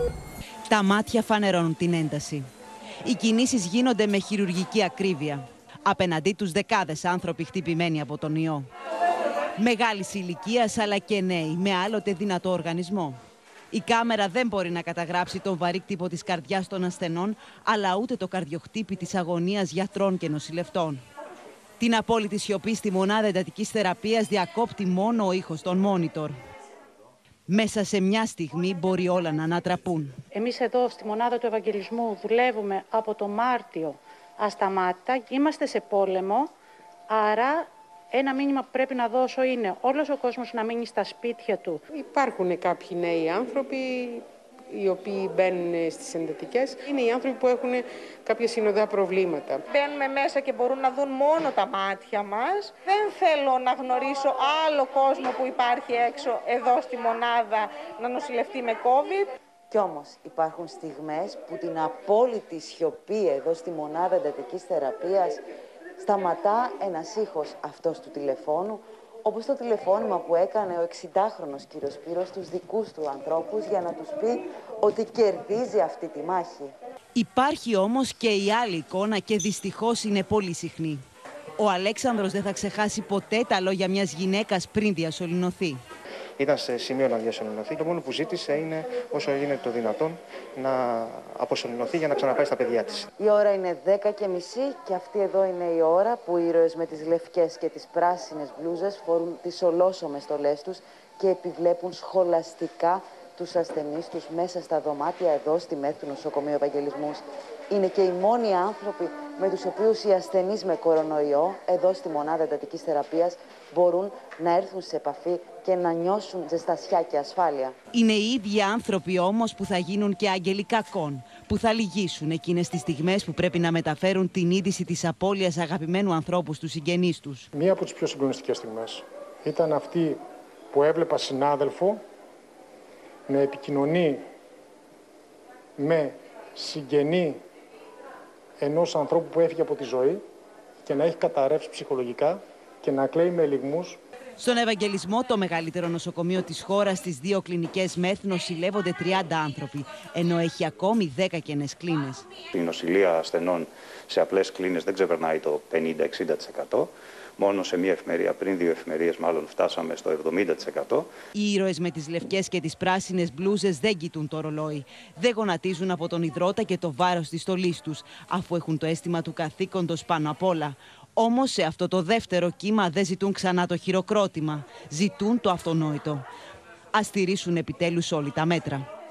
Τα μάτια φανερώνουν την ένταση. Οι κινήσεις γίνονται με χειρουργική ακρίβεια. Απέναντί τους δεκάδες άνθρωποι χτυπημένοι από τον ιό. Μεγάλης ηλικίας αλλά και νέοι με άλλοτε δυνατό οργανισμό. Η κάμερα δεν μπορεί να καταγράψει τον βαρύ κτύπο της καρδιάς των ασθενών, αλλά ούτε το καρδιοχτύπη της αγωνίας γιατρών και νοσηλευτών. Την απόλυτη σιωπή στη μονάδα εντατικής θεραπείας διακόπτει μόνο ο ήχος των μόνιτορ. Μέσα σε μια στιγμή μπορεί όλα να ανατραπούν. Εμείς εδώ στη μονάδα του Ευαγγελισμού δουλεύουμε από το Μάρτιο ασταμάτητα. Είμαστε σε πόλεμο, άρα ένα μήνυμα που πρέπει να δώσω είναι όλος ο κόσμος να μείνει στα σπίτια του. Υπάρχουν κάποιοι νέοι άνθρωποι οι οποίοι μπαίνουν στις εντατικές. Είναι οι άνθρωποι που έχουν κάποια συνοδά προβλήματα. Μπαίνουμε μέσα και μπορούν να δουν μόνο τα μάτια μας. Δεν θέλω να γνωρίσω άλλο κόσμο που υπάρχει έξω εδώ στη μονάδα να νοσηλευτεί με COVID. Κι όμως υπάρχουν στιγμές που την απόλυτη σιωπή εδώ στη μονάδα εντατικής θεραπείας σταματά ένας ήχος αυτός του τηλεφώνου, όπως το τηλεφώνημα που έκανε ο 60χρονος κύριος Σπύρος στους δικούς του ανθρώπους για να τους πει ότι κερδίζει αυτή τη μάχη. Υπάρχει όμως και η άλλη εικόνα και δυστυχώς είναι πολύ συχνή. Ο Αλέξανδρος δεν θα ξεχάσει ποτέ τα λόγια μιας γυναίκας πριν διασωληνωθεί. Ήταν σε σημείο να διασωληνωθεί. Το μόνο που ζήτησε είναι όσο γίνεται το δυνατόν να αποσωληνωθεί για να ξαναπάει στα παιδιά της. Η ώρα είναι 10:30 και αυτή εδώ είναι η ώρα που οι ήρωες με τις λευκές και τις πράσινες μπλούζες φορούν τις ολόσωμες στολές τους και επιβλέπουν σχολαστικά τους ασθενείς τους μέσα στα δωμάτια εδώ στη ΜΕΘ του Νοσοκομείου Ευαγγελισμούς. Είναι και οι μόνοι άνθρωποι με τους οποίους οι ασθενείς με κορονοϊό εδώ στη μονάδα εντατικής θεραπείας μπορούν να έρθουν σε επαφή και να νιώσουν ζεστασιά και ασφάλεια. Είναι οι ίδιοι άνθρωποι όμως που θα γίνουν και άγγελοι κακών, που θα λυγίσουν εκείνες τις στιγμές που πρέπει να μεταφέρουν την είδηση της απώλειας αγαπημένου ανθρώπου στους συγγενείς τους. Μία από τις πιο συγκλονιστικές στιγμές ήταν αυτή που έβλεπα συνάδελφο να επικοινωνεί με συγγενή ενός ανθρώπου που έφυγε από τη ζωή και να έχει καταρρεύσει ψυχολογικά και να κλαίει με λυγμούς. Στον Ευαγγελισμό, το μεγαλύτερο νοσοκομείο της χώρας, στις 2 κλινικές ΜΕΘ νοσηλεύονται 30 άνθρωποι, ενώ έχει ακόμη 10 κενές κλίνες. Η νοσηλεία ασθενών σε απλές κλίνες δεν ξεπερνάει το 50-60%. Μόνο σε μία εφημερία, πριν 2 εφημερίες μάλλον, φτάσαμε στο 70%. Οι ήρωες με τις λευκές και τις πράσινες μπλούζες δεν κοιτούν το ρολόι. Δεν γονατίζουν από τον ιδρώτα και το βάρος της στολής τους, αφού έχουν το αίσθημα του καθήκοντος πάνω απ' όλα. Όμως σε αυτό το δεύτερο κύμα δεν ζητούν ξανά το χειροκρότημα. Ζητούν το αυτονόητο. Ας τηρήσουν επιτέλους όλοι τα μέτρα.